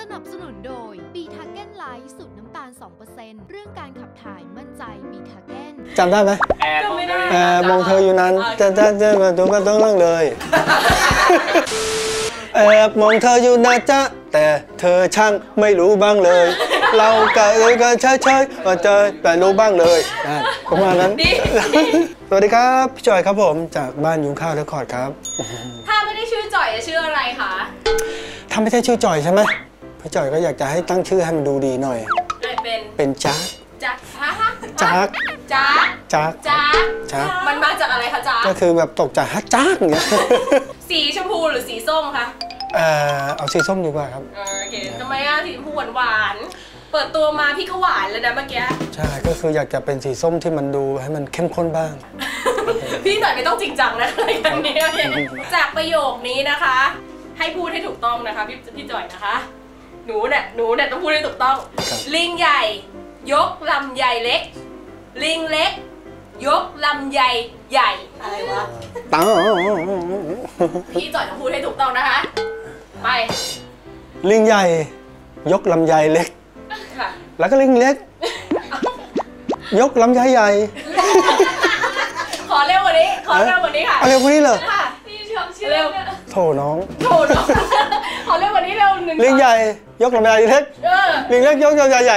นับสนุนโดยบีทาเก้นไลท์สูตรน้ำตาล 2% เรื่องการขับถ่ายมั่นใจบีทาเก้นจำได้ไหมมองเธออยู่นั้นจะดูก็ต้องเรื่องเลยมองเธออยู่นะจ๊ะแต่เธอช่างไม่รู้บ้างเลยเราก็เฉยว่าเจอแต่รู้บ้างเลยประมาณนั้นสวัสดีครับพี่จอยครับผมจากบ้านยุงข้าวเรคคอร์ดครับถ้าไม่ได้ชื่อจอยจะชื่ออะไรคะถ้าไม่ใช่ชื่อจอยใช่ไหมพี่จอยก็อยากจะให้ตั้งชื่อให้มันดูดีหน่อยเป็นจ๊ากมันมาจากอะไรคะจ๊ากก็คือแบบตกใจฮะจ๊ากอย่างเงี้ยสีชมพูหรือสีส้มคะเอาสีส้มดีกว่าครับโอเคทำไมสีชมพูหวานเปิดตัวมาพี่ก็หวานแล้วนะเมื่อกี้ใช่ก็คืออยากจะเป็นสีส้มที่มันดูให้มันเข้มข้นบ้างพี่หน่อยไม่ต้องจริงจังนะอะไรกันนี้จากประโยคนี้นะคะให้พูดให้ถูกต้องนะคะพี่จอยนะคะหนูเนี่ยต้องพูดให้ถูกต้องลิงใหญ่ยกลำใหญ่เล็กลิงเล็กยกลำใหญ่ใหญ่อะไรวะพี่จอยต้องพูดให้ถูกต้องนะคะไปลิงใหญ่ยกลำใหญ่เล็กแล้วก็ลิงเล็กยกลำใหญ่ใหญ่ขอเร็วกว่านี้ค่ะเร็วกว่านี้เลยค่ะพี่ชอบชื่อเร็วโถน้องขอเร็วกว่านี้เร็วหนึ่งลิงใหญ่ยกลำใหญ่เล็กลิงเล็กยกลำใหญ่ใหญ่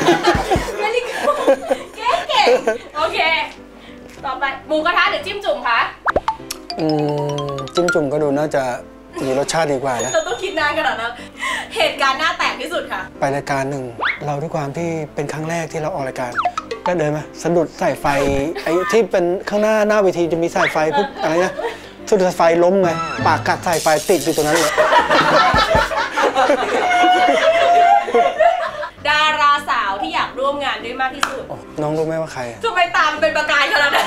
เก่งโอเคต่อไปหมูกระทะหรือจิ้มจุ่มคะจิ้มจุ่มก็ดูน่าจะมีรสชาติดีกว่านะเราต้องคิดนานขนาดนั้นเหตุการณ์หน้าแตกที่สุดค่ะไปรายการหนึ่งเราด้วยความที่เป็นครั้งแรกที่เราออกรายการก็เดินมาสะดุดสายไฟไอ้ที่เป็นข้างหน้าเวทีจะมีสายไฟปุ๊บอะไรนะสะดุดสายไฟล้มไงปากกัดสายไฟติดอยู่ตรงนั้นเลยดาราสาวที่อยากร่วมงานด้วยมากที่สุดน้องรู้ไหมว่าใครทำไมตามเป็นประกายขนาดนั้น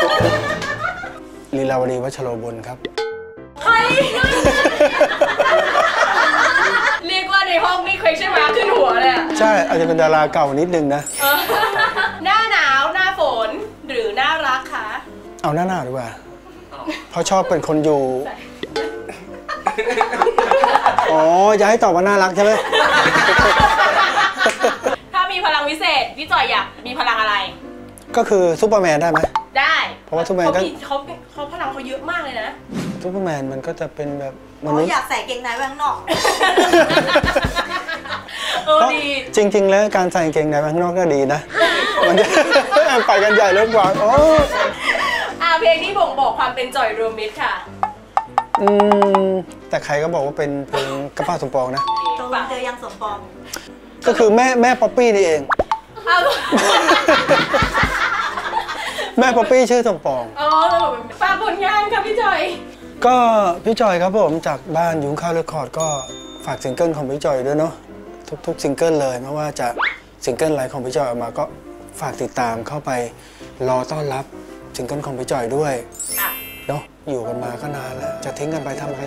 ลีลาวดีวัชโรบลครับใครเรียกว่าในห้องนี่เคยใช่ไหมขึ้นหัวเลยใช่อาจจะเป็นดาราเก่านิดนึงนะหน้าหนาวหน้าฝนหรือหน้ารักคะเอาหน้าหนาวดีกว่าเพราะชอบเป็นคนอยู่อ๋อจะให้ตอบว่าน่ารักใช่ไหมถ้ามีพลังวิเศษพี่จอยอยากมีพลังอะไรก็คือซูเปอร์แมนได้ไหมได้เพราะว่าซูเปอร์แมนเขาพลังเขาเยอะมากเลยนะซูเปอร์แมนมันก็จะเป็นแบบเขาอยากใส่เกงในไว้ข้างนอกดีจริงๆแล้วการใส่เกงในไว้ข้างนอกก็ดีนะมันจะไปกันใหญ่เริ่มกว่าโอ้เพลงนี้บ่งบอกความเป็นจอยรวมมิตรค่ะแต่ใครก็บอกว่าเป็นเพลงกระเพาะสมปองนะตรงเจอยังสมปองก็คือแม่ป๊อปปี้นี่เองแม่ป๊อปปี้ชื่อสมปองฝากผลงานค่ะพี่จอยก็พี่จอยครับผมจากบ้านยุ้งข้าวเรคคอร์ดก็ฝากซิงเกิลของพี่จอยด้วยเนาะทุกซิงเกิลเลยไม่ว่าจะซิงเกิลอะไรของพี่จอยออกมาก็ฝากติดตามเข้าไปรอต้อนรับซิงเกิลของพี่จอยด้วยเนาะอยู่กันมาก็นานแล้วจะทิ้งกันไปทำอะไร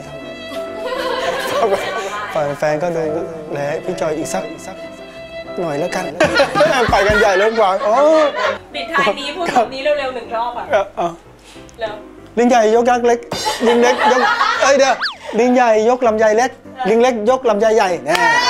แฟนก็ดูแลพี่จอยอีกสักหน่อยแล้วกันไปกันใหญ่เริ่มกว่าปิดท้ายนี้พูดแบบนี้เร็วๆหนึ่งรอบอ่ะแล้วลิงใหญ่ยกยักษ์เล็กลิงเล็กยกเดี๋ยวลิงใหญ่ยกลำไยเล็กลิงเล็กยกลำไยใหญ่แน่